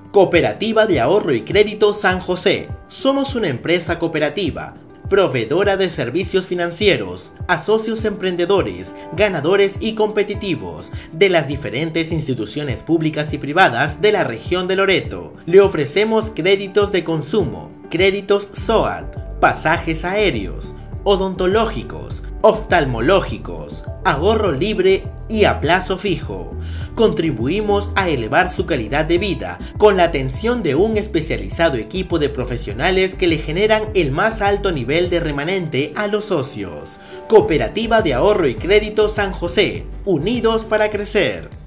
Cooperativa de Ahorro y Crédito San José. Somos una empresa cooperativa, proveedora de servicios financieros a socios emprendedores, ganadores y competitivos de las diferentes instituciones públicas y privadas de la región de Loreto. Le ofrecemos créditos de consumo, créditos SOAT, pasajes aéreos, odontológicos, oftalmológicos, ahorro libre y a plazo fijo. Contribuimos a elevar su calidad de vida con la atención de un especializado equipo de profesionales que le generan el más alto nivel de remanente a los socios. Cooperativa de Ahorro y Crédito San José, unidos para crecer.